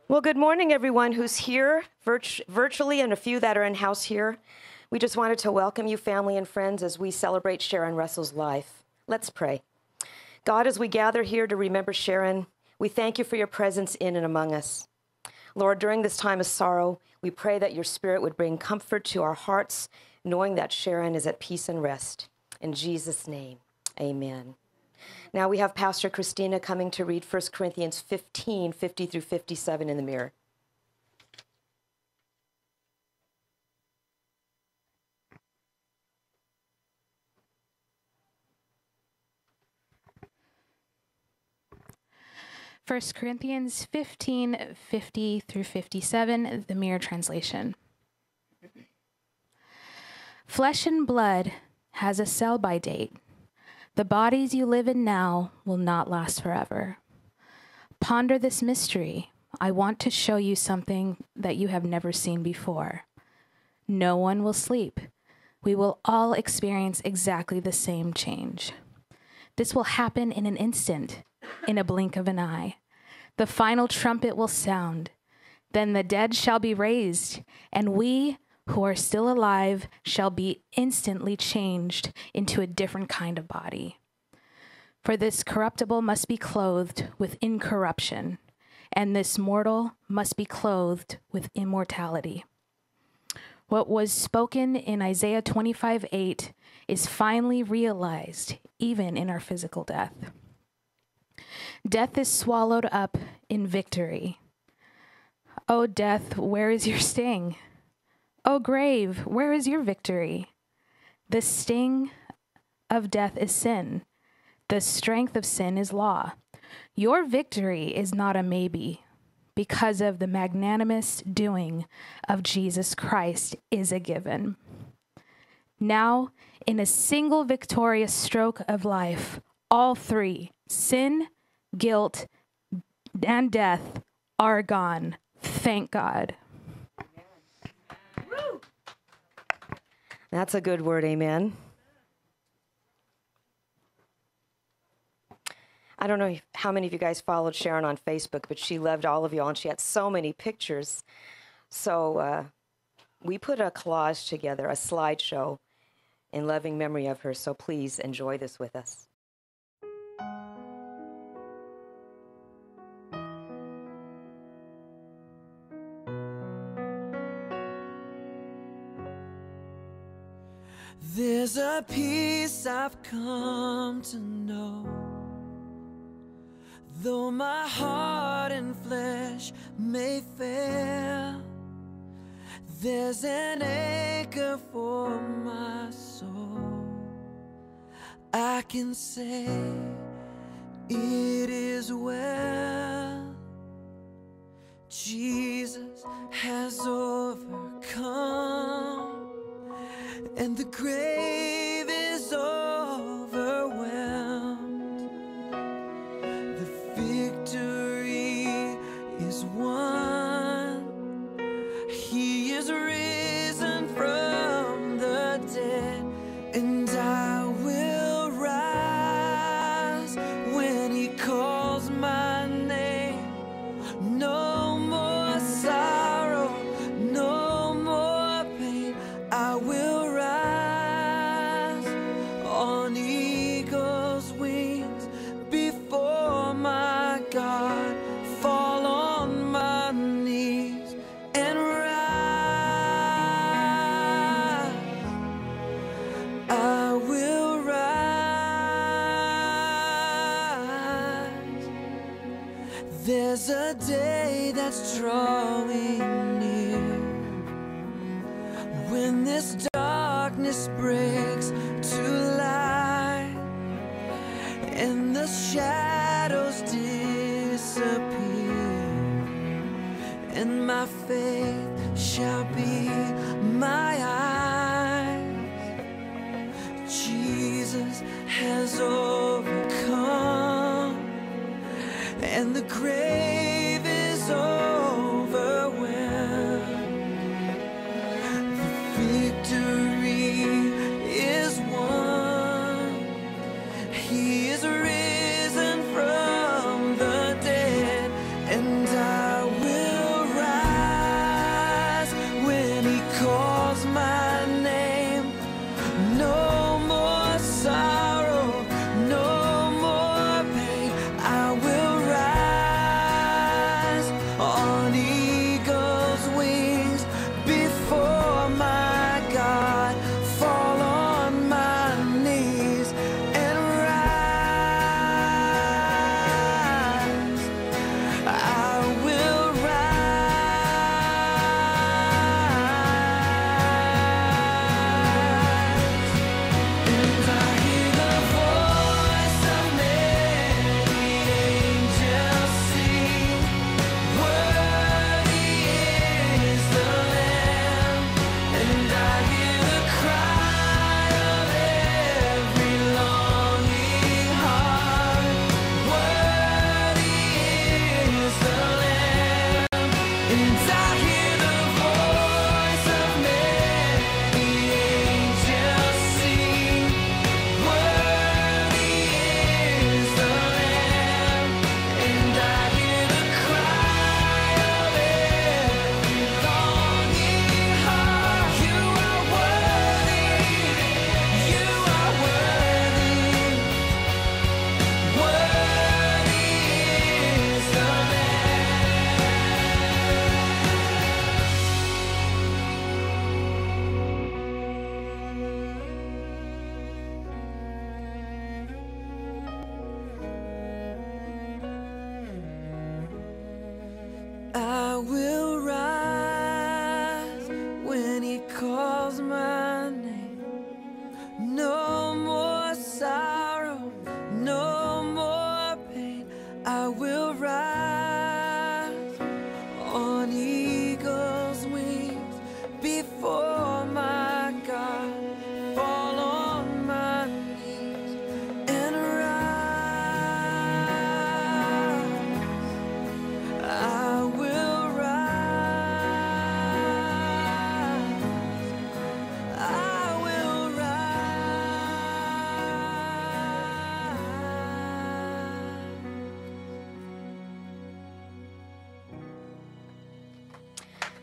Well, good morning, everyone who's here virtually and a few that are in house here. We just wanted to welcome you, family and friends, as we celebrate Sharon Russell's life. Let's pray. God, as we gather here to remember Sharon, we thank you for your presence in and among us. Lord, during this time of sorrow, we pray that your spirit would bring comfort to our hearts, knowing that Sharon is at peace and rest. In Jesus' name, amen. Now we have Pastor Christina coming to read 1 Corinthians 15, 50 through 57 in the mirror. First Corinthians 15, 50 through 57, the Mirror Translation. Flesh and blood has a sell-by date. The bodies you live in now will not last forever. Ponder this mystery. I want to show you something that you have never seen before. No one will sleep. We will all experience exactly the same change. This will happen in an instant, in a blink of an eye. The final trumpet will sound. Then the dead shall be raised, and we who are still alive shall be instantly changed into a different kind of body. For this corruptible must be clothed with incorruption, and this mortal must be clothed with immortality. What was spoken in Isaiah 25:8 is finally realized even in our physical death. Death is swallowed up in victory. O death, where is your sting? O grave, where is your victory? The sting of death is sin. The strength of sin is law. Your victory is not a maybe, because of the magnanimous doing of Jesus Christ is a given. Now, in a single victorious stroke of life, all three, sin, guilt, and death, are gone. Thank God. That's a good word, amen. I don't know how many of you guys followed Sharon on Facebook, but she loved all of you all, and she had so many pictures. So we put a collage together, a slideshow, in loving memory of her, so please enjoy this with us. There's a peace I've come to know, though my heart and flesh may fail. There's an anchor for my soul. I can say it is well. Jesus has overcome, and the grave is overwhelmed. The victory is won. He is risen from the dead, and I will rise when he calls my name. No more sorrow, no more pain. I will on eagle's wings before my God, fall on my knees and rise. I will rise. There's a day that's drawing near when this darkness breaks to light, and the shadows disappear, and my faith shall be my eyes. Jesus has overcome, and the grave is overwhelmed. The victory is won. He is risen from the dead, and I will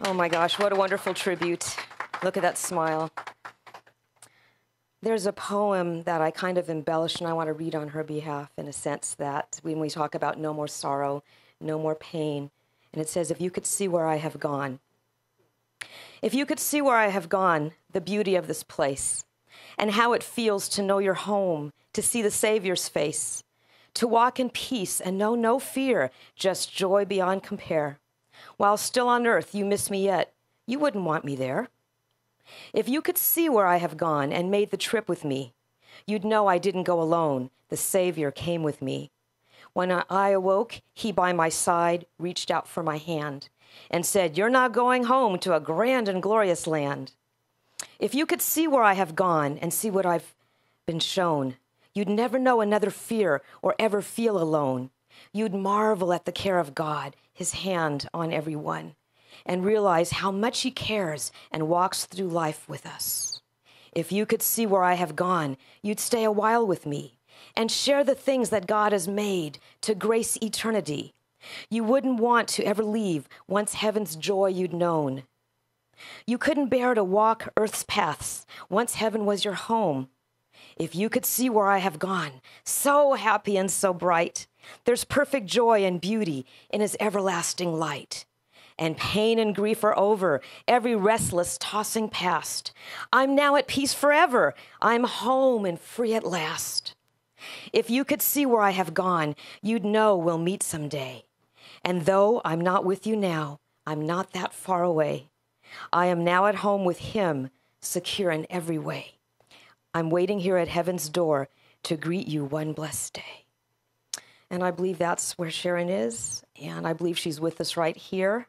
Oh my gosh, what a wonderful tribute. Look at that smile. There's a poem that I kind of embellish and I want to read on her behalf in a sense that when we talk about no more sorrow, no more pain, and it says, if you could see where I have gone. If you could see where I have gone, the beauty of this place, and how it feels to know your home, to see the Savior's face, to walk in peace and know no fear, just joy beyond compare. While still on earth you miss me yet, you wouldn't want me there. If you could see where I have gone and made the trip with me, you'd know I didn't go alone. The Savior came with me. When I awoke, he by my side reached out for my hand and said, you're not going home to a grand and glorious land. If you could see where I have gone and see what I've been shown, you'd never know another fear or ever feel alone. You'd marvel at the care of God, his hand on everyone, and realize how much he cares and walks through life with us. If you could see where I have gone, you'd stay a while with me and share the things that God has made to grace eternity. You wouldn't want to ever leave once heaven's joy you'd known. You couldn't bear to walk earth's paths once heaven was your home. If you could see where I have gone, so happy and so bright, there's perfect joy and beauty in his everlasting light. And pain and grief are over, every restless tossing past. I'm now at peace forever. I'm home and free at last. If you could see where I have gone, you'd know we'll meet someday. And though I'm not with you now, I'm not that far away. I am now at home with him, secure in every way. I'm waiting here at heaven's door to greet you one blessed day. And I believe that's where Sharon is, and I believe she's with us right here.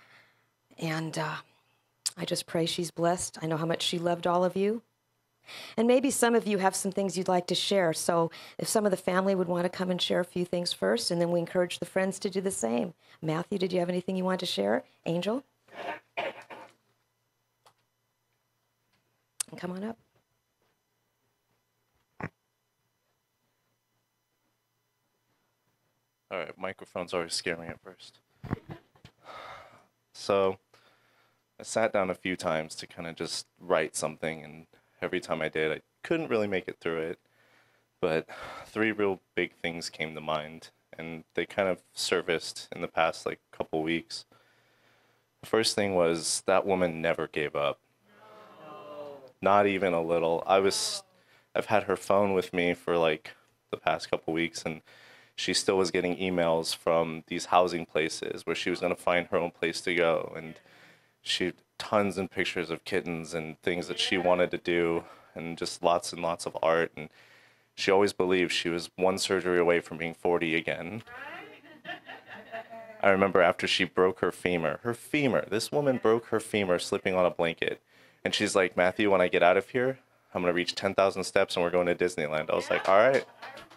And I just pray she's blessed. I know how much she loved all of you. And maybe some of you have some things you'd like to share. So if some of the family would want to come and share a few things first, and then we encourage the friends to do the same. Matthew, did you have anything you want to share? Angel? Come on up. All right, microphones always scare me at first. So I sat down a few times to kind of just write something, and every time I did, I couldn't really make it through it. But three real big things came to mind, and they kind of surfaced in the past couple weeks. The first thing was that woman never gave up. Not even a little. I've had her phone with me for the past couple weeks, and she still was getting emails from these housing places where she was going to find her own place to go, and she tons and pictures of kittens and things that she wanted to do, and just lots and lots of art. And she always believed she was one surgery away from being 40 again. I remember after she broke her femur, this woman broke her femur sleeping on a blanket. And she's like, Matthew, when I get out of here, I'm going to reach 10,000 steps and we're going to Disneyland. I was like, all right.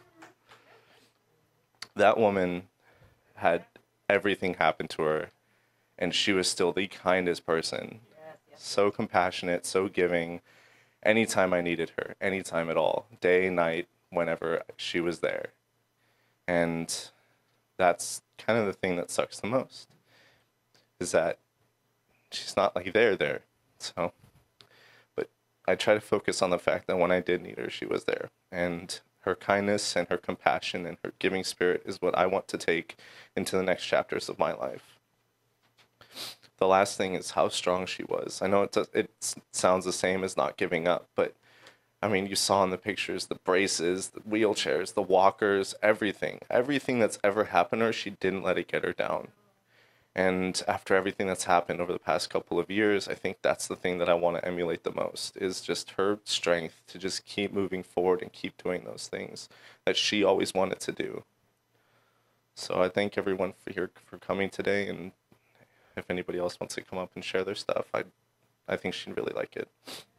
That woman had everything happen to her, and she was still the kindest person. So compassionate, so giving. Anytime I needed her, anytime at all, day, night, whenever she was there. And that's kind of the thing that sucks the most, is that she's not there. So, but I try to focus on the fact that when I did need her, she was there. And her kindness and her compassion and her giving spirit is what I want to take into the next chapters of my life. The last thing is how strong she was. I know it sounds the same as not giving up, but I mean, you saw in the pictures, the braces, the wheelchairs, the walkers, everything that's ever happened to her, she didn't let it get her down. And after everything that's happened over the past couple of years, I think that's the thing that I want to emulate the most, is just her strength to just keep moving forward and keep doing those things that she always wanted to do. So I thank everyone for coming today, and if anybody else wants to come up and share their stuff, I think she'd really like it.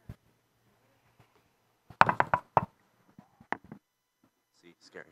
See, scary.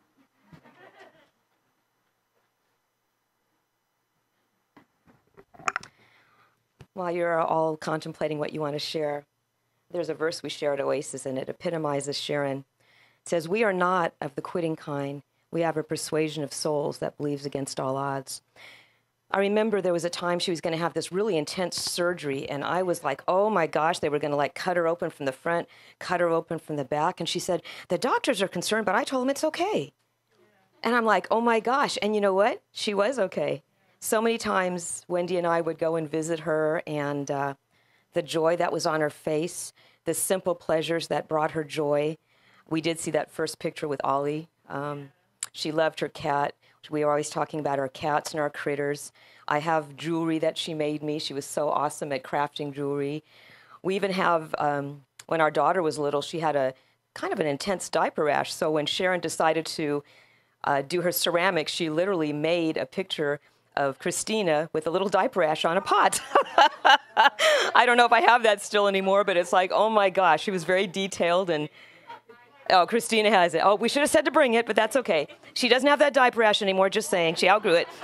While you're all contemplating what you want to share, there's a verse we share at Oasis, and it epitomizes Sharon. It says, we are not of the quitting kind. We have a persuasion of souls that believes against all odds. I remember there was a time she was going to have this really intense surgery, and I was like, oh my gosh, they were going to like cut her open from the front, cut her open from the back. And she said, the doctors are concerned, but I told them it's okay. And I'm like, oh my gosh. And you know what? She was okay. So many times Wendy and I would go and visit her, and the joy that was on her face, the simple pleasures that brought her joy. We did see that first picture with Ollie. She loved her cat. We were always talking about our cats and our critters. I have jewelry that she made me. She was so awesome at crafting jewelry. We even have, when our daughter was little, she had a kind of an intense diaper rash. So when Sharon decided to do her ceramics, she literally made a picture of Christina with a little diaper rash on a pot. I don't know if I have that still anymore, but it's like, oh my gosh, she was very detailed. And oh, Christina has it. Oh, we should have said to bring it, but that's okay. She doesn't have that diaper rash anymore, just saying. She outgrew it.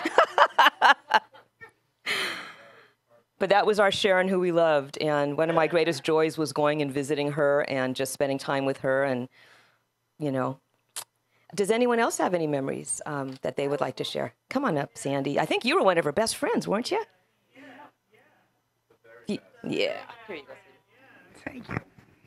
But that was our Sharon who we loved. And one of my greatest joys was going and visiting her and just spending time with her. And, you know, does anyone else have any memories that they would like to share? Come on up, Sandy. I think you were one of her best friends, weren't you? Yeah. Yeah. Here you go. Thank you.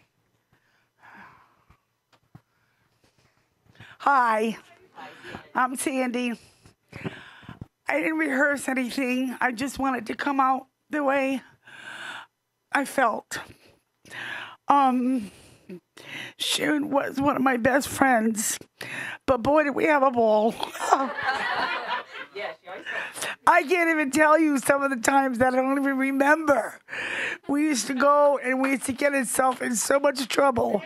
Hi, I'm Sandy. I didn't rehearse anything. I just wanted to come out the way I felt. Sharon was one of my best friends, but boy, did we have a ball. I can't even tell you some of the times that I don't even remember. We used to go and we used to get ourselves in so much trouble.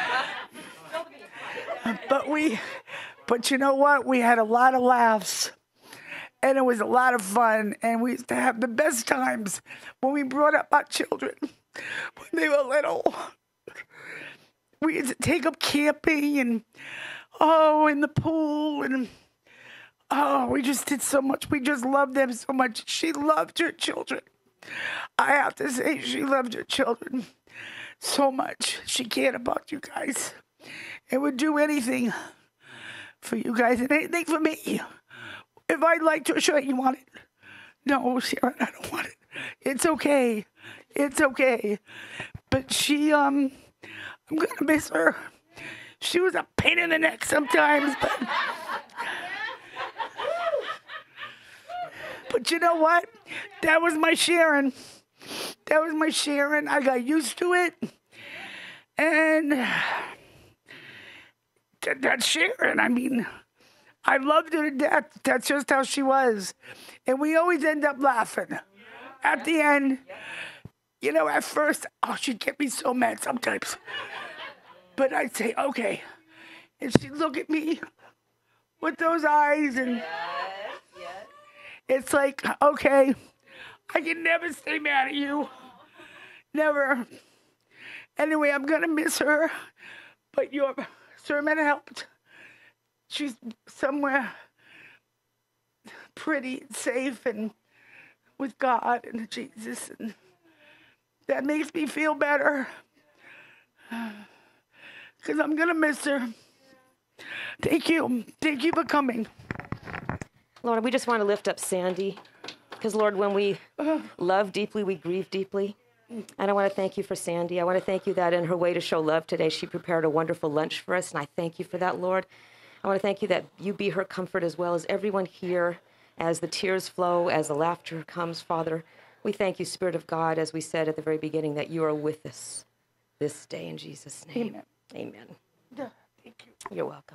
But you know what? We had a lot of laughs, and it was a lot of fun, and we used to have the best times when we brought up our children when they were little. We used to take them camping and, in the pool, and, we just did so much. We just loved them so much. She loved her children. I have to say, she loved her children so much. She cared about you guys and would do anything for you guys and anything for me. If I liked her shirt, you want it? No, Sharon, I don't want it. It's okay. It's okay. But she, I'm going to miss her. She was a pain in the neck sometimes, but you know what? That was my Sharon. That was my Sharon. I got used to it. And that's Sharon. I mean, I loved her to death. That's just how she was. And we always end up laughing. At the end, you know, at first, she'd get me so mad sometimes. But I'd say, okay. And she'd look at me with those eyes, and it's like, okay, I can never stay mad at you. Never. Anyway, I'm going to miss her, but your sermon helped. She's somewhere pretty and safe and with God and Jesus, and that makes me feel better because I'm going to miss her. Thank you. Thank you for coming. Lord, we just want to lift up Sandy because, Lord, when we love deeply, we grieve deeply. And I want to thank you for Sandy. I want to thank you that in her way to show love today, she prepared a wonderful lunch for us, and I thank you for that, Lord. I want to thank you that you be her comfort as well as everyone here as the tears flow, as the laughter comes, Father. We thank you, Spirit of God, as we said at the very beginning, that you are with us this day in Jesus' name. Amen. Amen. Thank you. You're welcome.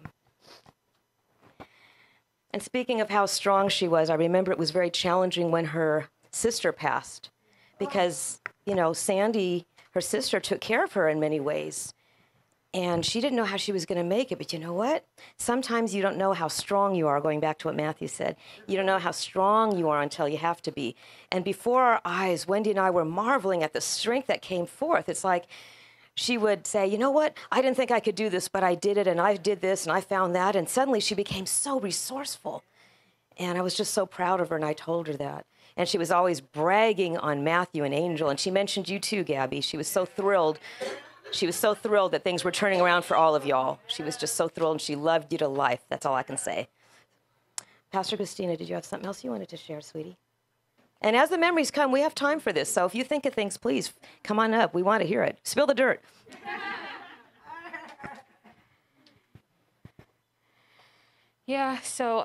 And speaking of how strong she was, I remember it was very challenging when her sister passed because, you know, Sandy, her sister, took care of her in many ways. And she didn't know how she was going to make it. But you know what? Sometimes you don't know how strong you are, going back to what Matthew said. You don't know how strong you are until you have to be. And before our eyes, Wendy and I were marveling at the strength that came forth. It's like she would say, you know what? I didn't think I could do this, but I did it, and I did this, and I found that. And suddenly she became so resourceful. And I was just so proud of her, and I told her that. And she was always bragging on Matthew and Angel. And she mentioned you too, Gabby. She was so thrilled. She was so thrilled that things were turning around for all of y'all. She was just so thrilled, and she loved you to life. That's all I can say. Pastor Christina, did you have something else you wanted to share, sweetie? And as the memories come, we have time for this. So if you think of things, please come on up. We want to hear it. Spill the dirt. Yeah, so,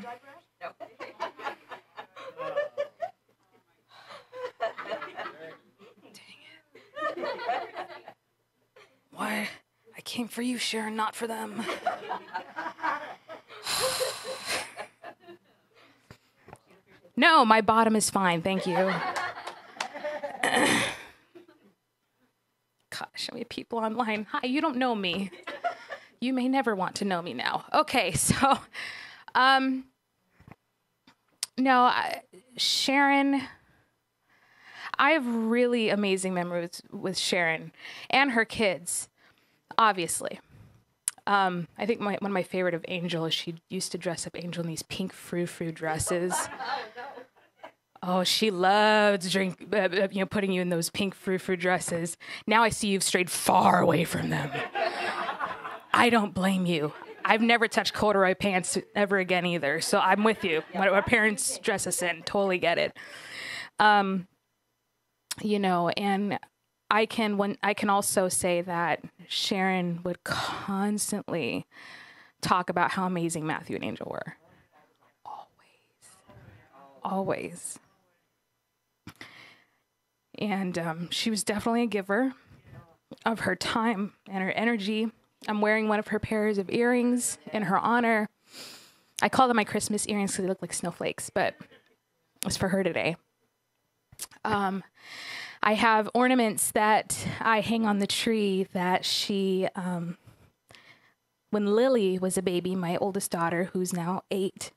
why? I came for you, Sharon, not for them. No, my bottom is fine, thank you. Gosh, we have people online. Hi, you don't know me. You may never want to know me now. Okay, so, Sharon, I have really amazing memories with Sharon and her kids, obviously. I think one of my favorite of Angel is she used to dress up Angel in these pink frou-frou dresses. Oh, she loved putting you in those pink frou-frou dresses. Now I see you've strayed far away from them. I don't blame you. I've never touched corduroy pants ever again either. So I'm with you. What our parents dress us in, totally get it. And I can also say that Sharon would constantly talk about how amazing Matthew and Angel were. Always. And she was definitely a giver of her time and her energy. I'm wearing one of her pairs of earrings in her honor. I call them my Christmas earrings because they look like snowflakes, but it's for her today. I have ornaments that I hang on the tree that she, when Lily was a baby, my oldest daughter, who's now 8,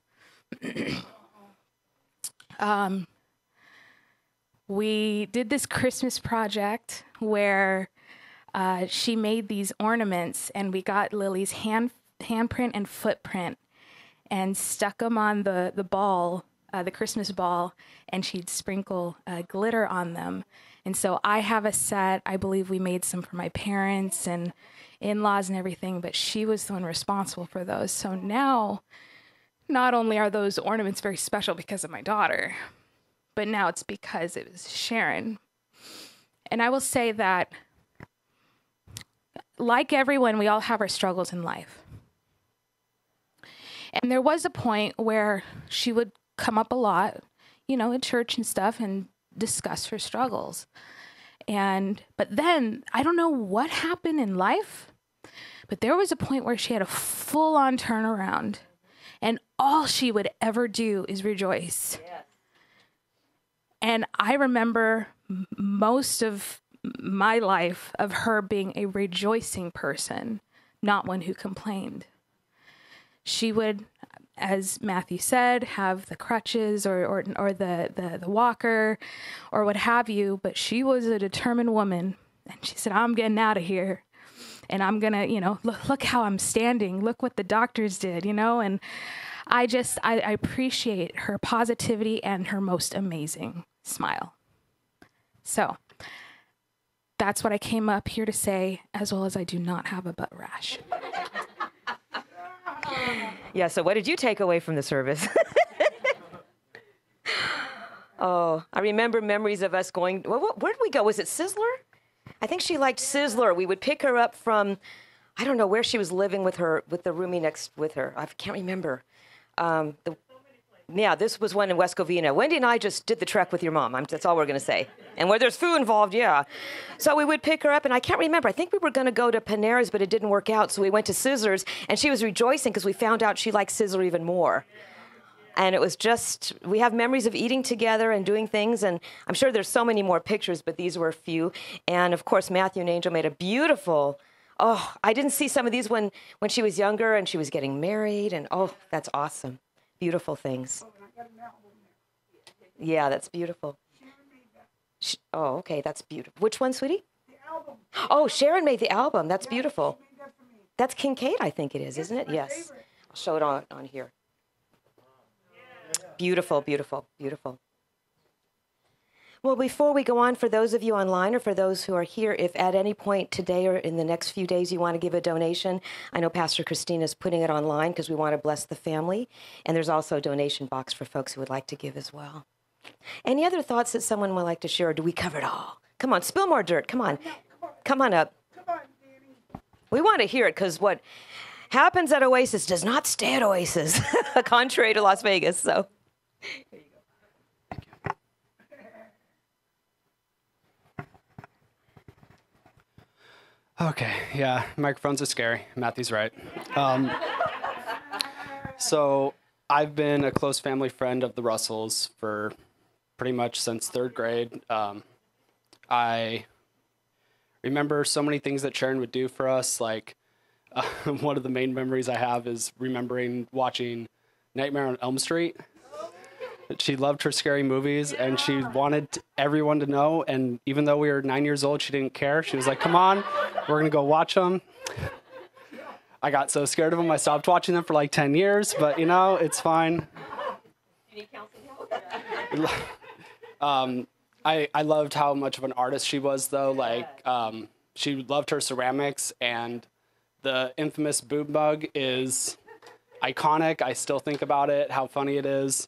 we did this Christmas project where she made these ornaments, and we got Lily's handprint and footprint and stuck them on the ball, the Christmas ball, and she'd sprinkle glitter on them. And so I have a set. I believe we made some for my parents and in-laws and everything, but she was the one responsible for those. So now, not only are those ornaments very special because of my daughter, but now it's because it was Sharon. And I will say that, like everyone, we all have our struggles in life. And there was a point where she would come up a lot, in church and stuff, and discuss her struggles. But then, I don't know what happened in life, but there was a point where she had a full-on turnaround, and all she would ever do is rejoice. Yes. And I remember most of my life of her being a rejoicing person, not one who complained. She would, as Matthew said, have the crutches or the walker or what have you, but she was a determined woman, and she said, I'm getting out of here, and I'm gonna, look how I'm standing, look what the doctors did, and I appreciate her positivity and her most amazing smile. So that's what I came up here to say, as well as I do not have a butt rash. Yeah, so what did you take away from the service? Oh, I remember memories of us going, where did we go? Was it Sizzler? I think she liked Sizzler. We would pick her up from, I don't know where she was living with the roomie next with her. I can't remember. This was one in West Covina. Wendy and I just did the trek with your mom. That's all we're going to say. And where there's food involved, yeah. So we would pick her up, and I can't remember. I think we were going to go to Panera's, but it didn't work out. So we went to Sizzler's, and she was rejoicing because we found out she liked Sizzler even more. And it was just, we have memories of eating together and doing things, and I'm sure there's so many more pictures, but these were a few. And, of course, Matthew and Angel made a beautiful, I didn't see some of these when she was younger and she was getting married, and, that's awesome. Beautiful things. Yeah, that's beautiful. Okay, that's beautiful. Which one, sweetie? The album. Oh, Sharon made the album. That's beautiful. That's Kincaid, I think it is, isn't it? Yes. I'll show it on here. Beautiful, beautiful, beautiful. Well, before we go on, for those of you online or for those who are here, if at any point today or in the next few days you want to give a donation, I know Pastor Christina is putting it online because we want to bless the family. And there's also a donation box for folks who would like to give as well. Any other thoughts that someone would like to share, or do we cover it all? Come on, spill more dirt. Come on. Come on up. Come on, Danny. We want to hear it because what happens at Oasis does not stay at Oasis, contrary to Las Vegas. So, here you go. Okay, yeah, microphones are scary. Matthew's right. So I've been a close family friend of the Russells for pretty much since third grade. I remember so many things that Sharon would do for us. Like one of the main memories I have is remembering watching Nightmare on Elm Street. She loved her scary movies, and she wanted everyone to know. And even though we were 9 years old, she didn't care. She was like, come on, we're going to go watch them. I got so scared of them, I stopped watching them for like 10 years. But, you know, it's fine. I loved how much of an artist she was, though. Like, she loved her ceramics, and the infamous boob mug is iconic. I still think about it, how funny it is.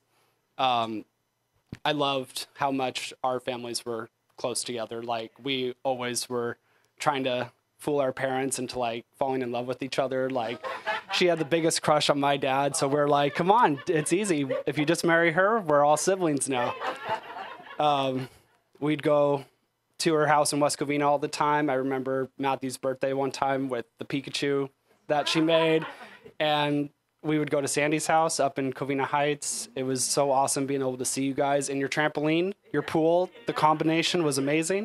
I loved how much our families were close together. Like, we always were trying to fool our parents into, like, falling in love with each other. Like, she had the biggest crush on my dad, so we're like, come on, it's easy. If you just marry her, we're all siblings now. We'd go to her house in West Covina all the time. I remember Matthew's birthday one time with the Pikachu that she made, and we would go to Sandy's house up in Covina Heights. It was so awesome being able to see you guys in your trampoline, your pool. The combination was amazing.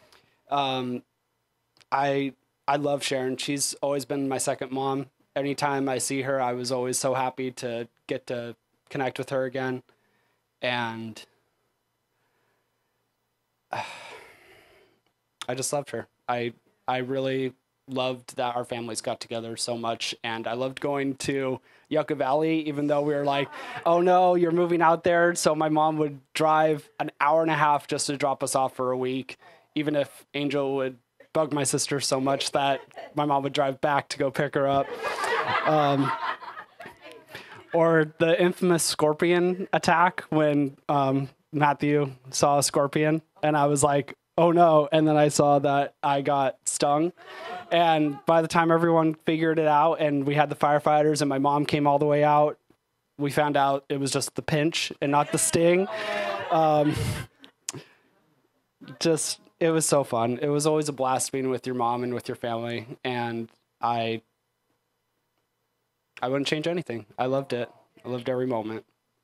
I love Sharon. She's always been my second mom. Anytime I see her, I was always so happy to get to connect with her again. And I just loved her. I really loved that our families got together so much, and I loved going to Yucca Valley, even though we were like, oh no, you're moving out there. So my mom would drive an hour and a half just to drop us off for a week, even if Angel would bug my sister so much that my mom would drive back to go pick her up. Or the infamous scorpion attack when Matthew saw a scorpion, and I was like, oh no, and then I saw that I got stung. And by the time everyone figured it out and we had the firefighters and my mom came all the way out, we found out it was just the pinch and not the sting. It was so fun. It was always a blast being with your mom and with your family, and I wouldn't change anything. I loved it. I loved every moment.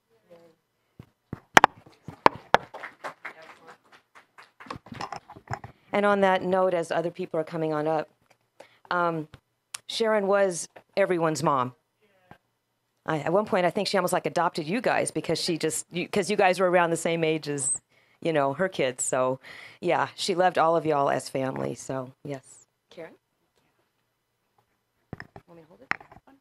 And on that note, as other people are coming on up, Sharon was everyone's mom. At one point, I think she almost like adopted you guys because because you guys were around the same age as, you know, her kids. So, yeah, she loved all of y'all as family. So, yes. Karen? Want me to hold it?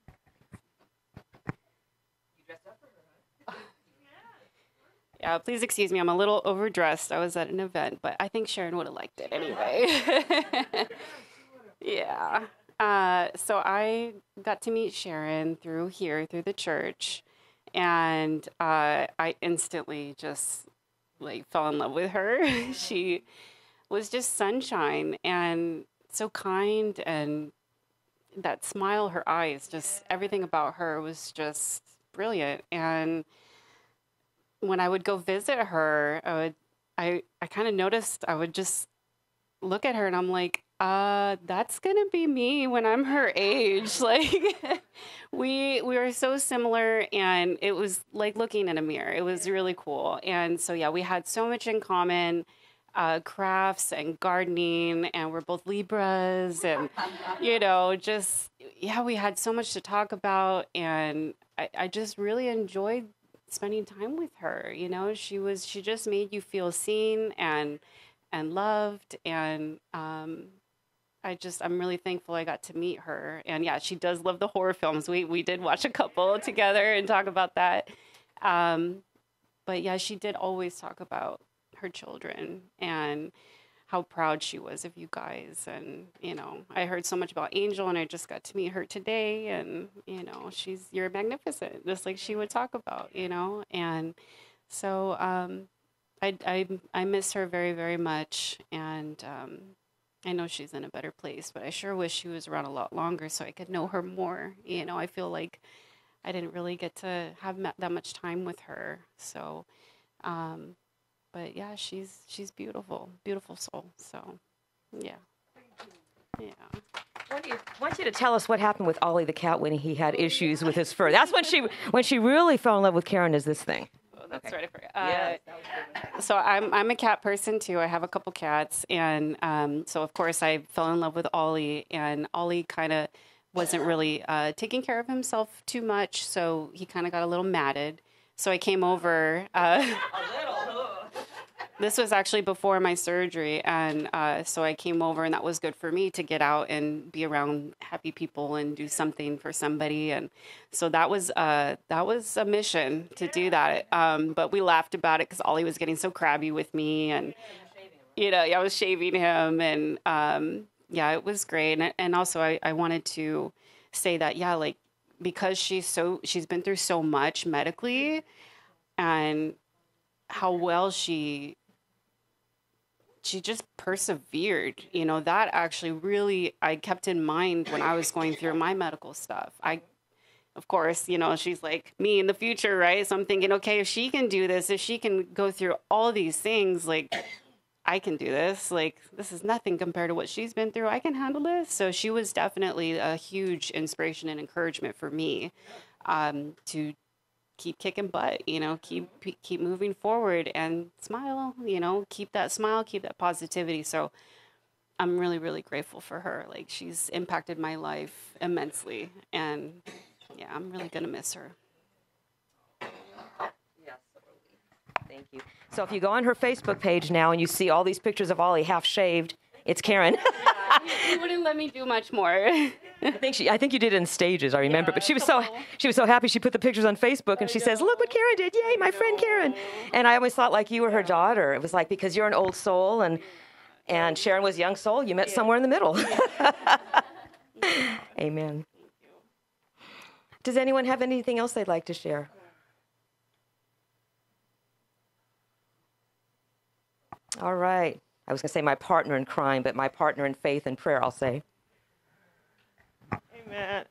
You dressed up for her, huh? Yeah, please excuse me. I'm a little overdressed. I was at an event, but I think Sharon would have liked it anyway. Yeah. So I got to meet Sharon through the church, and I instantly just like fell in love with her. She was just sunshine and so kind, and that smile, her eyes, just everything about her was just brilliant. And when I would go visit her, I kind of noticed I would just look at her and I'm like, that's gonna be me when I'm her age. Like, we were so similar, and it was like looking in a mirror. It was really cool. And so, yeah, we had so much in common, crafts and gardening, and we're both Libras, and, you know, just, yeah, we had so much to talk about, and I just really enjoyed spending time with her. You know, she just made you feel seen and loved, and I'm really thankful I got to meet her. And yeah, she does love the horror films. We did watch a couple together and talk about that. But yeah, she did always talk about her children and how proud she was of you guys. And, you know, I heard so much about Angel, and I just got to meet her today, and, you know, you're magnificent, just like she would talk about, you know. And so, I miss her very, very much, and I know she's in a better place, but I sure wish she was around a lot longer so I could know her more. You know, I feel like I didn't really get to have that much time with her. So, but yeah, she's beautiful, beautiful soul. So, yeah, yeah. I want you to tell us what happened with Ollie the cat when he had issues with his fur. That's when she really fell in love with Karen. Is this thing? Oh, that's right. I forgot. So I'm a cat person too. I have a couple cats, and so of course I fell in love with Ollie, and Ollie kind of wasn't really taking care of himself too much, so he kind of got a little matted. So I came over. This was actually before my surgery, and so I came over, and that was good for me to get out and be around happy people and do something for somebody. And so that was a mission to do that. But we laughed about it because Ollie was getting so crabby with me, and I was shaving him, and yeah, it was great. And also I wanted to say that like because she's been through so much medically, and how well she just persevered, that actually really I kept in mind when I was going through my medical stuff. Of course, she's like me in the future, right? So I'm thinking, okay, if she can do this, if she can go through all these things, like I can do this. Like this is nothing compared to what she's been through. I can handle this. So she was definitely a huge inspiration and encouragement for me to keep kicking butt, keep moving forward and smile, keep that smile, keep that positivity. So I'm really, really grateful for her. Like she's impacted my life immensely, and yeah, I'm really going to miss her. Thank you. So if you go on her Facebook page now and you see all these pictures of Ollie half shaved, it's Karen. He wouldn't let me do much more. I think you did it in stages, I remember. But she was so happy she put the pictures on Facebook, and she says, "Look what Karen did! Yay, my friend Karen!" And I always thought like you were her daughter. It was like because you're an old soul and Sharon was a young soul, you met somewhere in the middle. Amen. Does anyone have anything else they'd like to share? All right. I was going to say my partner in crime, but my partner in faith and prayer, I'll say. Amen.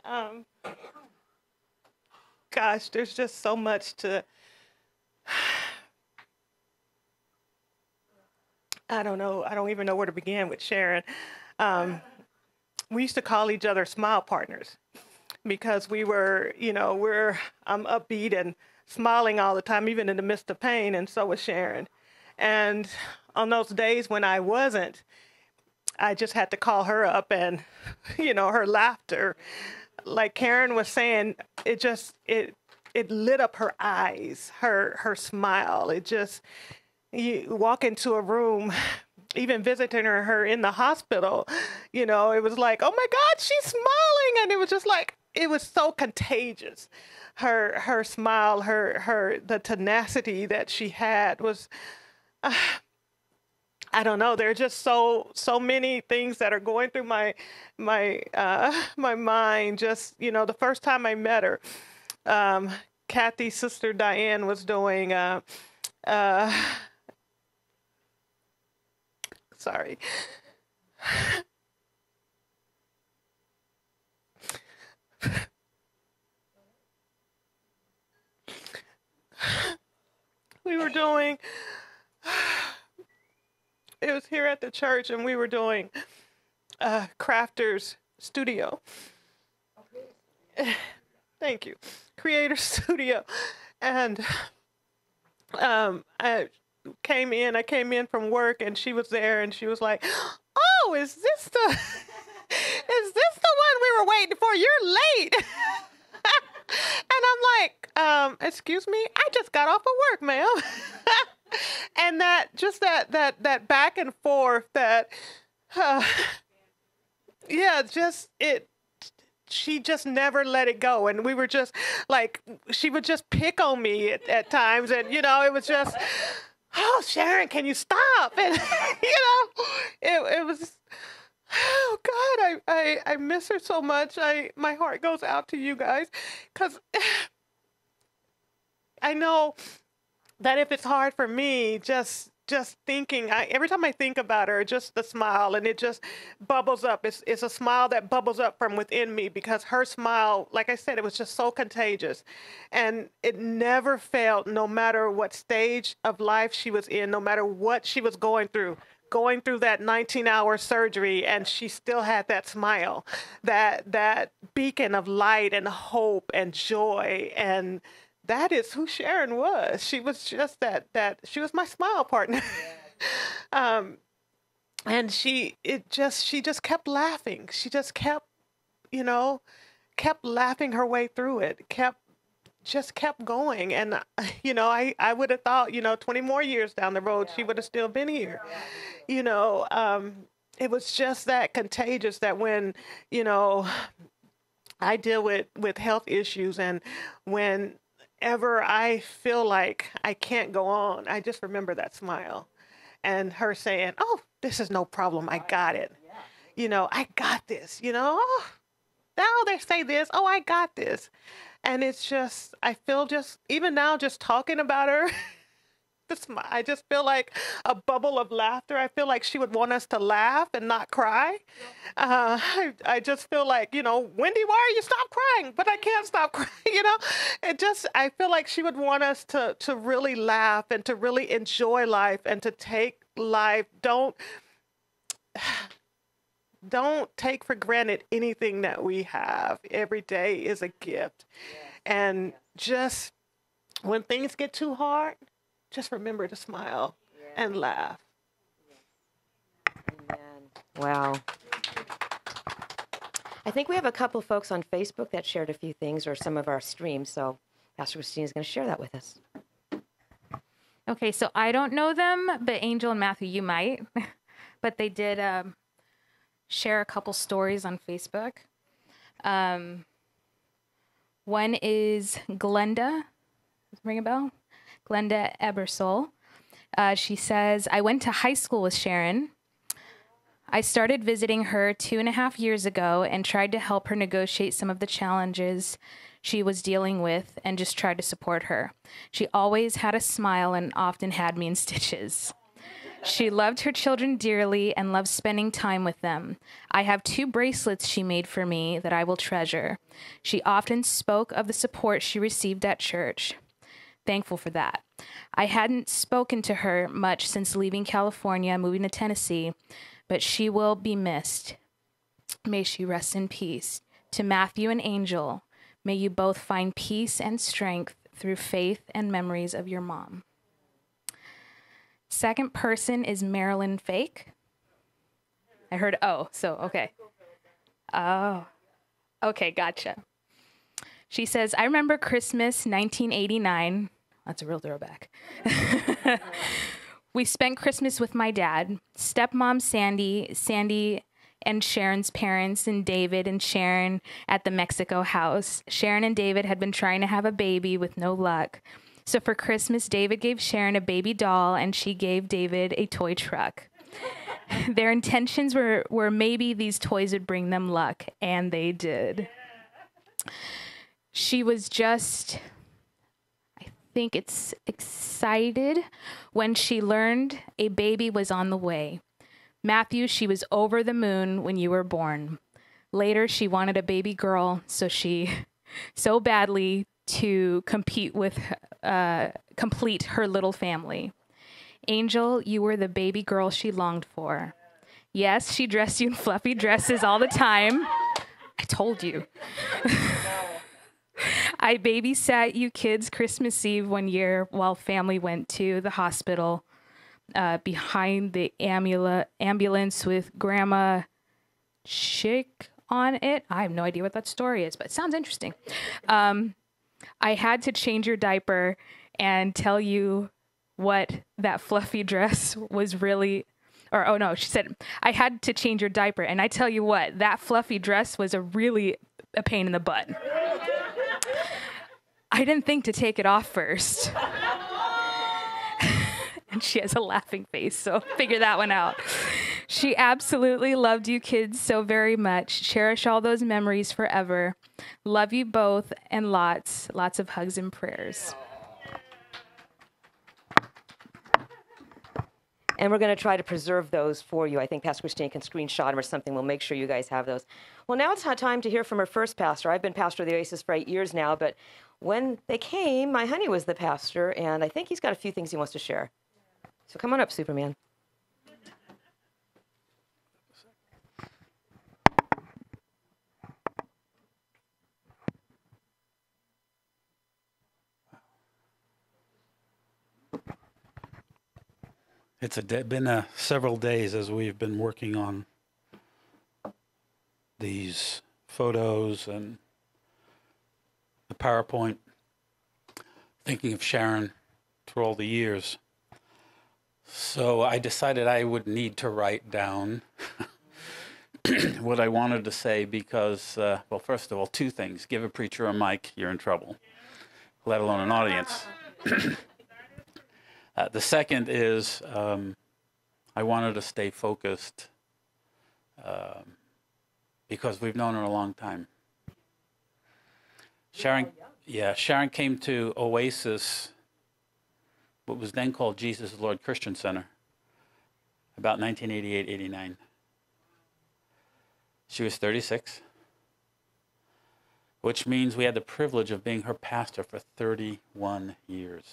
Gosh, there's just so much to, I don't know. I don't even know where to begin with Sharon. We used to call each other smile partners because we were, I'm upbeat and smiling all the time, even in the midst of pain, and so was Sharon. And on those days when I wasn't, I just had to call her up, and, her laughter, like Karen was saying, it lit up her eyes, her smile. You walk into a room, even visiting her in the hospital, it was like, oh my God, she's smiling. And it was just like, it was so contagious. Her smile, the tenacity that she had was, I don't know. There are just so many things that are going through my mind. Just the first time I met her, Kathy's sister Diane was doing. Sorry. We were doing. It was here at the church, and we were doing Crafters Studio. Thank you. Creator Studio. And I came in from work, and she was there, and she was like, oh, is this the one we were waiting for? You're late. And I'm like, excuse me, I just got off of work, ma'am. And that back and forth, she just never let it go. And we were just like, she would just pick on me at times. And, it was just, oh, Sharon, can you stop? And, it was, oh God, I miss her so much. My heart goes out to you guys, because I know that if it's hard for me, just thinking, every time I think about her, just the smile, and it just bubbles up. It's a smile that bubbles up from within me, because her smile, like I said, it was just so contagious, and it never failed, no matter what stage of life she was in, no matter what she was going through that 19-hour surgery, and she still had that smile, that beacon of light and hope and joy. And that is who Sharon was. She was just that she was my smile partner. And she just kept laughing. She just kept laughing her way through it, just kept going. And, I would have thought, 20 more years down the road, she would have still been here. It was just that contagious, that when, I deal with health issues, and whenever I feel like I can't go on, I just remember that smile and her saying, "Oh, this is no problem. I got it. I got this, now they say this, oh, I got this." And it's just, I feel just, even now, just talking about her, I just feel like a bubble of laughter. I feel like she would want us to laugh and not cry. I just feel like, Wendy, why are you stop crying? But I can't stop crying, I feel like she would want us to really laugh and to really enjoy life and to take life. Don't take for granted anything that we have. Every day is a gift. And just when things get too hard, just remember to smile and laugh. Amen. Wow. I think we have a couple folks on Facebook that shared a few things, or some of our streams. So Pastor Christine is going to share that with us. Okay, so I don't know them, but Angel and Matthew, you might. But they did share a couple stories on Facebook. One is Glenda. Does it ring a bell? Glenda Ebersole. She says, "I went to high school with Sharon. I started visiting her 2.5 years ago and tried to help her negotiate some of the challenges she was dealing with, and just tried to support her. She always had a smile and often had me in stitches. She loved her children dearly and loved spending time with them. I have 2 bracelets she made for me that I will treasure. She often spoke of the support she received at church. Thankful for that. I hadn't spoken to her much since leaving California, moving to Tennessee, but she will be missed. May she rest in peace. To Matthew and Angel, may you both find peace and strength through faith and memories of your mom." Second person is Marilyn Fake. I heard, okay. Oh, okay, gotcha. She says, "I remember Christmas 1989. That's a real throwback. We spent Christmas with my dad, stepmom Sandy and Sharon's parents, and David and Sharon at the Mexico house. Sharon and David had been trying to have a baby with no luck. So for Christmas, David gave Sharon a baby doll, and she gave David a toy truck. Their intentions were maybe these toys would bring them luck, and they did. She was just, I think it's excited when she learned a baby was on the way. Matthew, she was over the moon when you were born. Later, she wanted a baby girl, so badly to complete her little family. Angel, you were the baby girl she longed for. Yes, she dressed you in fluffy dresses all the time. I told you. I babysat you kids Christmas Eve one year while family went to the hospital behind the ambulance with Grandma Chick on it. I have no idea what that story is, but it sounds interesting. I had to change your diaper and tell you what that fluffy dress was really, she said, I had to change your diaper, and I tell you what, that fluffy dress was a pain in the butt. I didn't think to take it off first. And she has a laughing face, so figure that one out. She absolutely loved you kids so very much. Cherish all those memories forever. Love you both, and lots of hugs and prayers. And we're going to try to preserve those for you. I think Pastor Christine can screenshot them or something. We'll make sure you guys have those. Well, now it's time to hear from our first pastor. I've been pastor of the Oasis for 8 years now, but when they came, my honey was the pastor, and I think he's got a few things he wants to share. So come on up, Superman. It's been several days as we've been working on these photos and the PowerPoint, thinking of Sharon through all the years. So I decided I would need to write down what I wanted to say because, well, first of all, two things. Give a preacher a mic, you're in trouble, let alone an audience. The second is I wanted to stay focused because we've known her a long time. Sharon came to Oasis, what was then called Jesus Lord Christian Center, about 1988-89. She was 36, which means we had the privilege of being her pastor for 31 years.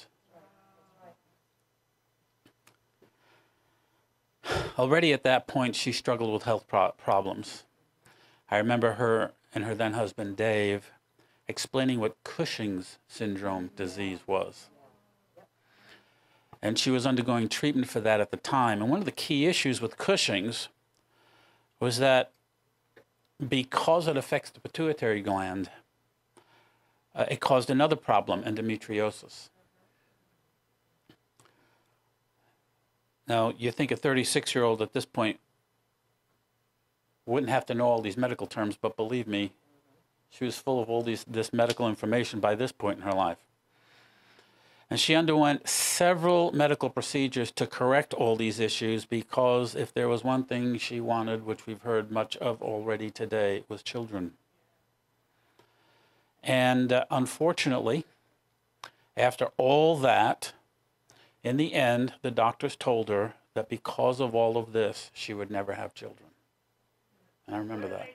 Already at that point, she struggled with health problems. I remember her and her then husband, Dave, explaining what Cushing's syndrome disease was. And she was undergoing treatment for that at the time. And one of the key issues with Cushing's was that because it affects the pituitary gland, it caused another problem, endometriosis. Now, you think a 36-year-old at this point wouldn't have to know all these medical terms, but believe me, she was full of all this medical information by this point in her life. And she underwent several medical procedures to correct all these issues because if there was one thing she wanted, which we've heard much of already today, was children. And unfortunately, after all that, in the end, the doctors told her that because of all of this, she would never have children. And I remember that.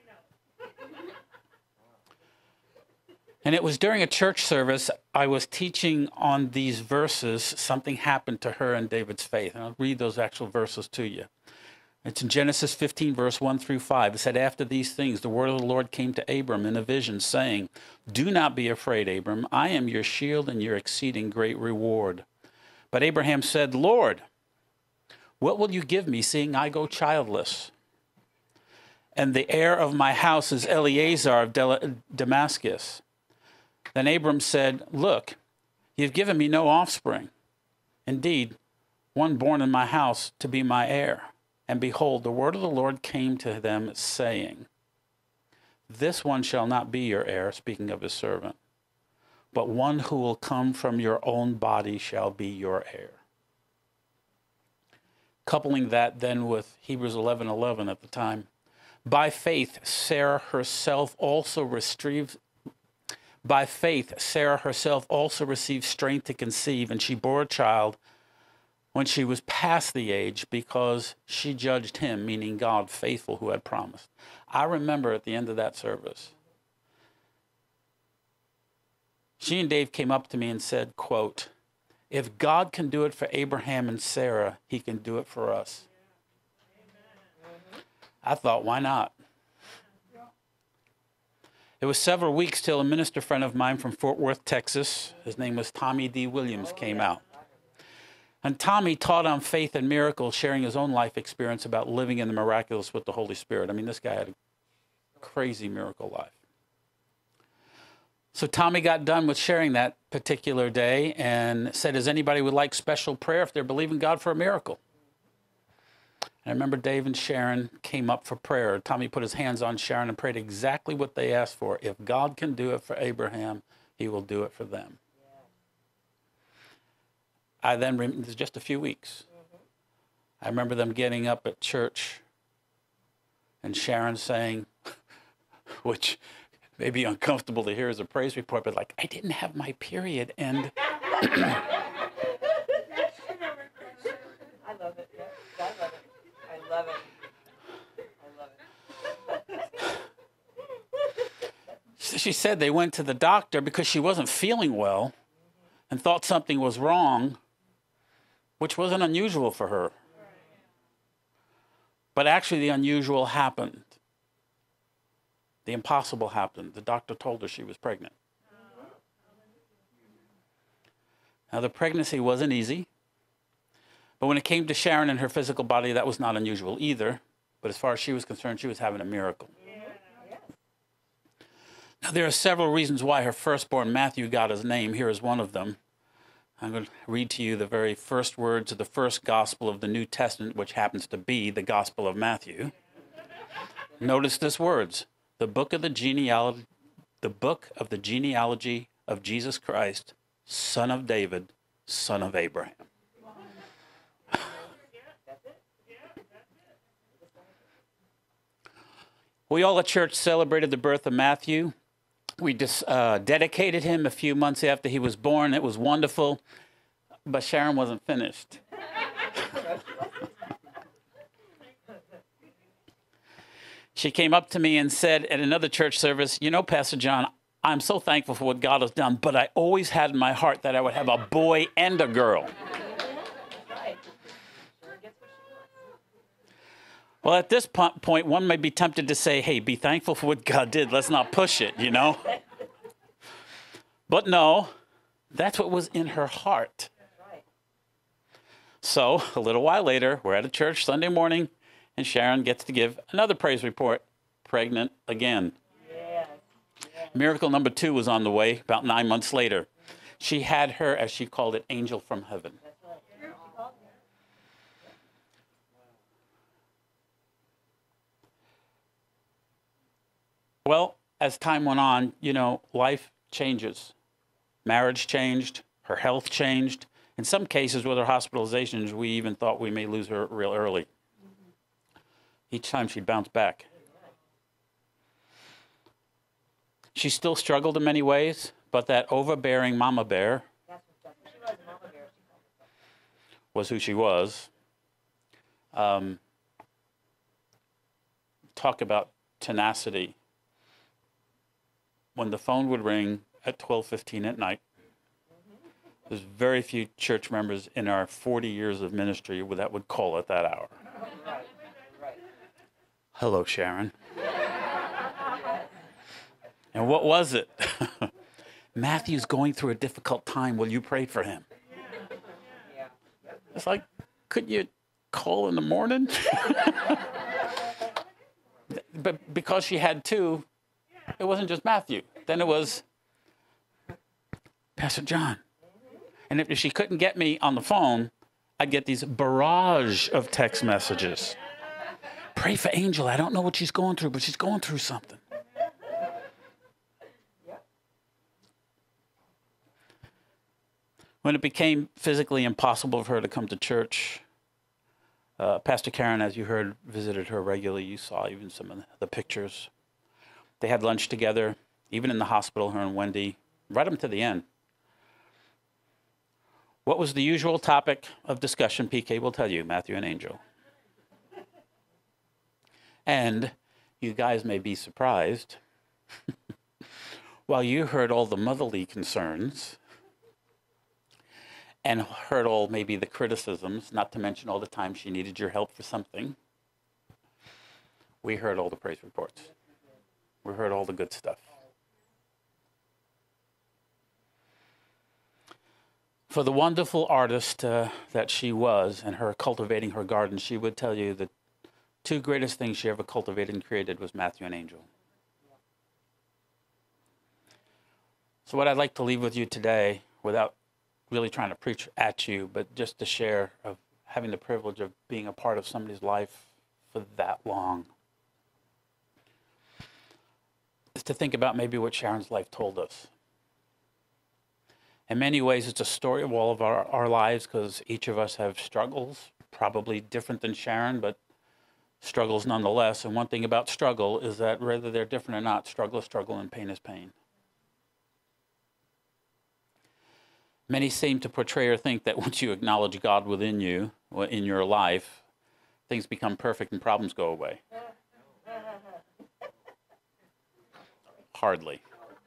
And it was during a church service, I was teaching on these verses, something happened to her and David's faith. And I'll read those actual verses to you. It's in Genesis 15, verse 1 through 5. It said, "After these things, the word of the Lord came to Abram in a vision, saying, 'Do not be afraid, Abram. I am your shield and your exceeding great reward.' But Abraham said, 'Lord, what will you give me, seeing I go childless? And the heir of my house is Eliezer of Damascus.' Then Abram said, 'Look, you've given me no offspring. Indeed, one born in my house to be my heir. And behold, the word of the Lord came to them, saying, This one shall not be your heir,' speaking of his servant, 'but one who will come from your own body shall be your heir.'" Coupling that then with Hebrews 11:11 at the time, by faith Sarah herself also received strength to conceive, and she bore a child when she was past the age because she judged him, meaning God, faithful who had promised. I remember at the end of that service, she and Dave came up to me and said, quote, "If God can do it for Abraham and Sarah, he can do it for us." I thought, why not? It was several weeks till a minister friend of mine from Fort Worth, Texas, his name was Tommy D. Williams, came out. And Tommy taught on faith and miracles, sharing his own life experience about living in the miraculous with the Holy Spirit. I mean, this guy had a crazy miracle life. So Tommy got done with sharing that particular day and said, "Does anybody would like special prayer if they're believing God for a miracle?" And I remember Dave and Sharon came up for prayer. Tommy put his hands on Sharon and prayed exactly what they asked for. If God can do it for Abraham, he will do it for them. I then, it was just a few weeks. I remember them getting up at church and Sharon saying, which may be uncomfortable to hear as a praise report, but like, "I didn't have my period," and I love it. she said they went to the doctor because she wasn't feeling well and thought something was wrong, which wasn't unusual for her. But actually the unusual happened. The impossible happened. The doctor told her she was pregnant. Now, the pregnancy wasn't easy. But when it came to Sharon and her physical body, that was not unusual either. But as far as she was concerned, she was having a miracle. Now, there are several reasons why her firstborn Matthew got his name. Here is one of them. I'm going to read to you the very first words of the first gospel of the New Testament, which happens to be the Gospel of Matthew. Notice these words. The book of the genealogy of Jesus Christ, son of David, son of Abraham. We all at church celebrated the birth of Matthew. We just dedicated him a few months after he was born. It was wonderful, but Sharon wasn't finished. She came up to me and said at another church service, you know, Pastor John, I'm so thankful for what God has done, but I always had in my heart that I would have a boy and a girl. Well, at this point, one may be tempted to say, hey, be thankful for what God did. Let's not push it, you know. But no, that's what was in her heart. So a little while later, we're at a church Sunday morning, and Sharon gets to give another praise report, pregnant again. Yes. Miracle number 2 was on the way about 9 months later. She had her, as she called it, angel from heaven. Well, as time went on, you know, life changes. Marriage changed, her health changed. In some cases, with her hospitalizations, we even thought we may lose her real early. Each time she'd bounce back. She still struggled in many ways, but that overbearing mama bear was who she was. Talk about tenacity. When the phone would ring at 12:15 at night, there's very few church members in our 40 years of ministry that would call at that hour. Hello, Sharon. And what was it? Matthew's going through a difficult time. Will you pray for him? It's like, could you call in the morning? But because she had 2, it wasn't just Matthew. Then it was Pastor John. And if she couldn't get me on the phone, I'd get these barrage of text messages. Pray for Angel. I don't know what she's going through, but she's going through something. When it became physically impossible for her to come to church, Pastor Karen, as you heard, visited her regularly. You saw even some of the pictures. They had lunch together, even in the hospital, her and Wendy, right up to the end. What was the usual topic of discussion? PK will tell you, Matthew and Angel. And you guys may be surprised, while you heard all the motherly concerns and heard all maybe the criticisms, not to mention all the time she needed your help for something, we heard all the praise reports. We heard all the good stuff. For the wonderful artist that she was and her cultivating her garden, she would tell you the 2 greatest things she ever cultivated and created was Matthew and Angel. So what I'd like to leave with you today, without really trying to preach at you, but just to share of having the privilege of being a part of somebody's life for that long, is to think about maybe what Sharon's life told us. In many ways, it's a story of all of our lives, because each of us have struggles, probably different than Sharon, but struggles nonetheless. And one thing about struggle is that whether they're different or not, struggle is struggle and pain is pain. Many seem to portray or think that once you acknowledge God within you, or in your life, things become perfect and problems go away. Hardly.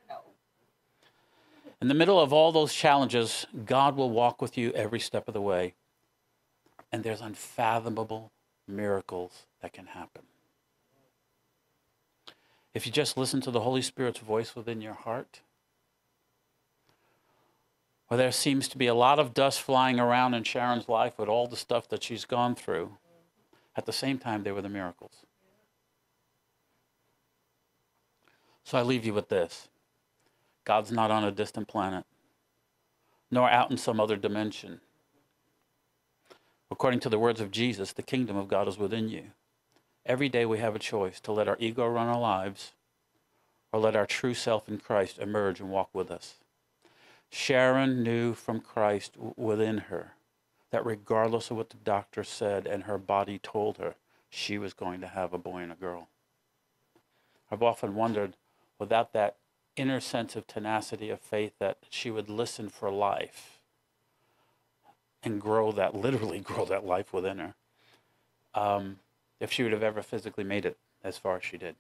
In the middle of all those challenges, God will walk with you every step of the way. And there's unfathomable miracles that can happen. If you just listen to the Holy Spirit's voice within your heart, where there seems to be a lot of dust flying around in Sharon's life with all the stuff that she's gone through, at the same time, there were the miracles. So I leave you with this. God's not on a distant planet, nor out in some other dimension. According to the words of Jesus, the kingdom of God is within you. Every day we have a choice to let our ego run our lives or let our true self in Christ emerge and walk with us. Sharon knew from Christ within her that regardless of what the doctor said and her body told her, she was going to have a boy and a girl. I've often wondered, without that inner sense of tenacity of faith, that she would listen for life and literally grow that life within her, if she would have ever physically made it as far as she did.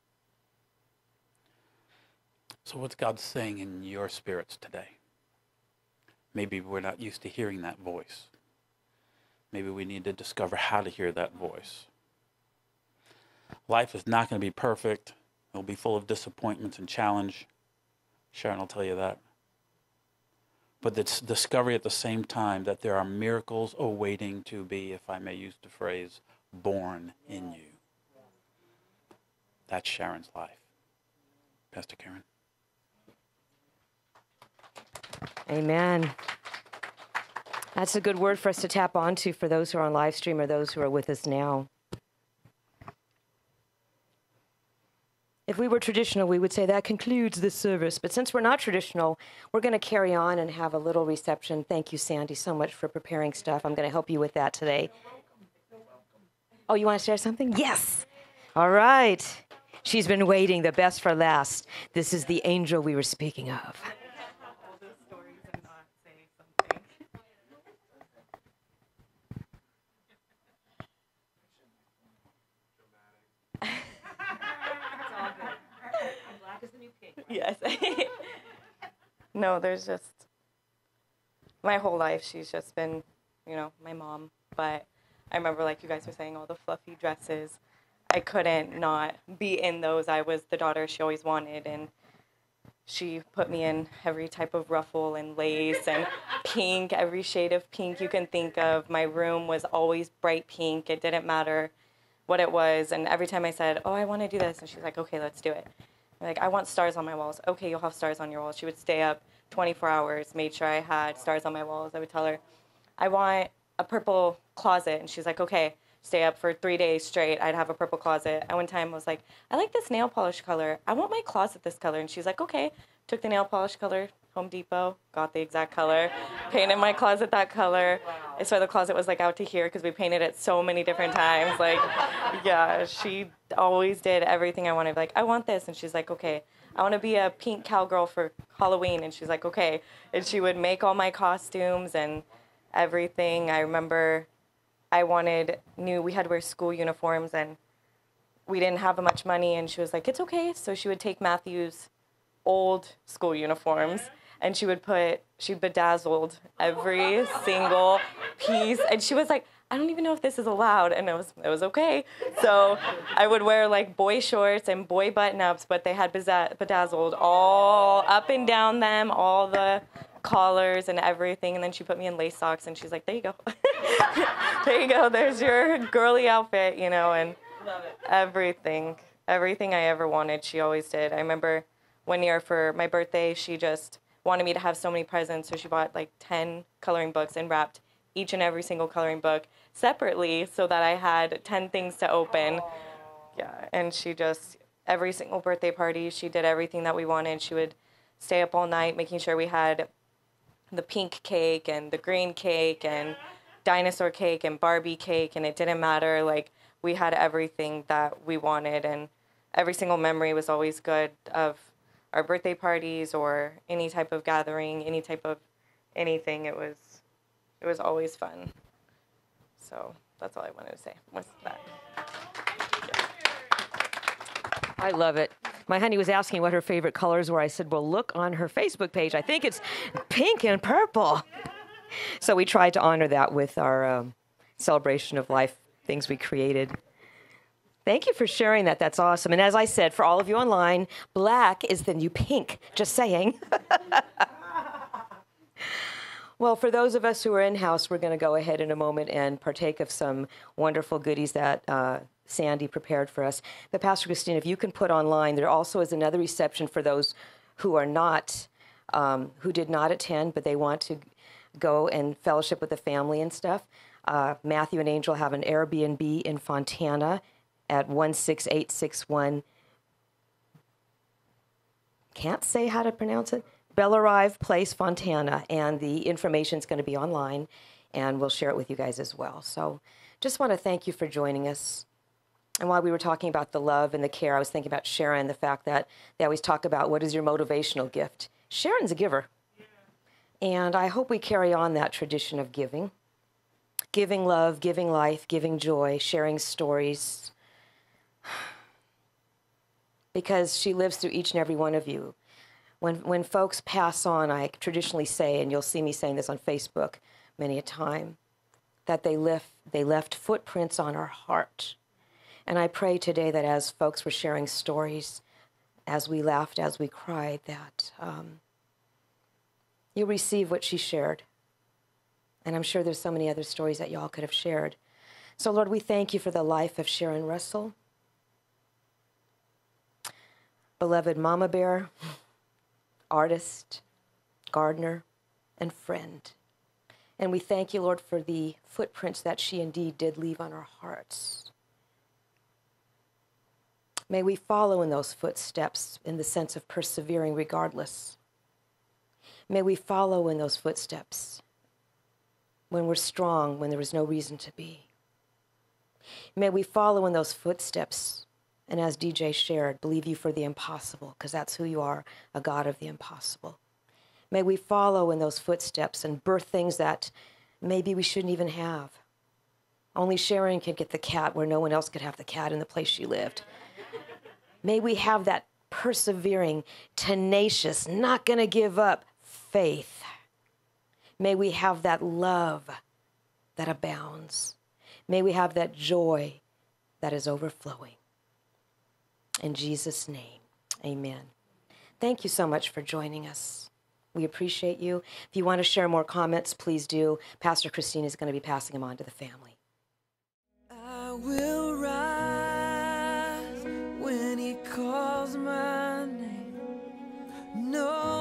So what's God saying in your spirits today? Maybe we're not used to hearing that voice. Maybe we need to discover how to hear that voice. Life is not going to be perfect. It'll be full of disappointments and challenge. Sharon will tell you that. But it's discovery at the same time that there are miracles awaiting to be, if I may use the phrase, born in you. That's Sharon's life. Pastor Karen. Amen. That's a good word for us to tap onto for those who are on live stream or those who are with us now. If we were traditional, we would say that concludes this service. But since we're not traditional, we're going to carry on and have a little reception. Thank you, Sandy, so much for preparing stuff. I'm going to help you with that today. Oh, you want to share something? Yes. All right. She's been waiting, the best for last. This is the angel we were speaking of. Yes. No, there's just my whole life. She's just been, my mom. But I remember, like you guys were saying, all the fluffy dresses. I couldn't not be in those. I was the daughter she always wanted, and she put me in every type of ruffle and lace and pink, every shade of pink you can think of. My room was always bright pink. It didn't matter what it was. And every time I said, oh, I want to do this, and she's like, okay, let's do it. Like, I want stars on my walls. Okay, you'll have stars on your walls. She would stay up 24 hours, made sure I had stars on my walls. I would tell her, I want a purple closet. And she's like, okay, stay up for 3 days straight. I'd have a purple closet. And one time I was like, I like this nail polish color. I want my closet this color. And she's like, okay. Took the nail polish color, Home Depot, got the exact color, painted my closet that color. Wow. So the closet was like out to here because we painted it so many different times. Like, yeah, she always did everything I wanted. Like, I want this. And she's like, okay. I want to be a pink cowgirl for Halloween. And she's like, okay. And she would make all my costumes and everything. I remember we had to wear school uniforms and we didn't have much money. And she was like, it's okay. So she would take Matthew's old school uniforms and she bedazzled every single piece. And she was like, I don't even know if this is allowed. And it was okay. So I would wear like boy shorts and boy button-ups, but they had bedazzled all up and down them, all the collars and everything. And then she put me in lace socks and she's like, there you go. There you go. There's your girly outfit, and everything I ever wanted, she always did. I remember one year for my birthday, she just wanted me to have so many presents, so she bought like 10 coloring books and wrapped each and every single coloring book separately so that I had 10 things to open. Yeah, and she just, every single birthday party, she did everything that we wanted. She would stay up all night making sure we had the pink cake and the green cake and dinosaur cake and Barbie cake, and it didn't matter. Like, we had everything that we wanted, and every single memory was always good of our birthday parties or any type of gathering, any type of anything. It was always fun. So that's all I wanted to say was that. I love it. My honey was asking what her favorite colors were. I said, well, look on her Facebook page. I think it's pink and purple. So we tried to honor that with our celebration of life, things we created. Thank you for sharing that. That's awesome. And as I said, for all of you online, black is the new pink. Just saying. Well, for those of us who are in-house, we're going to go ahead in a moment and partake of some wonderful goodies that Sandy prepared for us. But Pastor Christine, if you can put online, there also is another reception for those who are not, who did not attend, but they want to go and fellowship with the family and stuff. Matthew and Angel have an Airbnb in Fontana at 16861. Can't say how to pronounce it. Bellarive Place, Fontana, and the information is going to be online, and we'll share it with you guys as well. So just want to thank you for joining us. And while we were talking about the love and the care, I was thinking about Sharon, the fact that they always talk about what is your motivational gift. Sharon's a giver. And I hope we carry on that tradition of giving. Giving love, giving life, giving joy, sharing stories. Because she lives through each and every one of you. When folks pass on, I traditionally say, and you'll see me saying this on Facebook many a time, that they left footprints on our heart. And I pray today that as folks were sharing stories, as we laughed, as we cried, that you'll receive what she shared. And I'm sure there's so many other stories that y'all could have shared. So, Lord, we thank you for the life of Sharon Russell, beloved Mama Bear, artist, gardener, and friend. And we thank you, Lord, for the footprints that she indeed did leave on our hearts. May we follow in those footsteps in the sense of persevering regardless. May we follow in those footsteps when we're strong, when there is no reason to be. May we follow in those footsteps, and as DJ shared, believe you for the impossible, because that's who you are, a God of the impossible. May we follow in those footsteps and birth things that maybe we shouldn't even have. Only Sharon could get the cat where no one else could have the cat in the place she lived. May we have that persevering, tenacious, not going to give up faith. May we have that love that abounds. May we have that joy that is overflowing. In Jesus' name, amen. Thank you so much for joining us. We appreciate you. If you want to share more comments, please do. Pastor Christine is going to be passing them on to the family. I will rise when he calls my name. No.